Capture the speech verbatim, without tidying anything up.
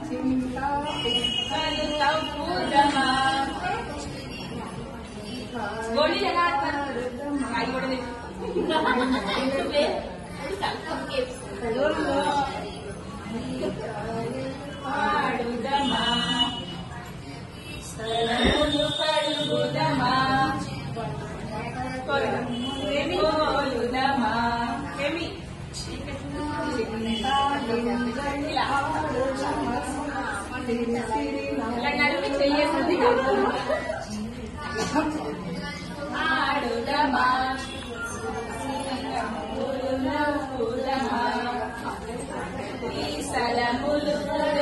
గోళీ ఎలా ఆడతారు? ఆడుదమా సరములు కడుగుదమా కోలుదమా ఏమి ఇలా నడిపి చెయ్యేసింది ఆడుదమా సలములు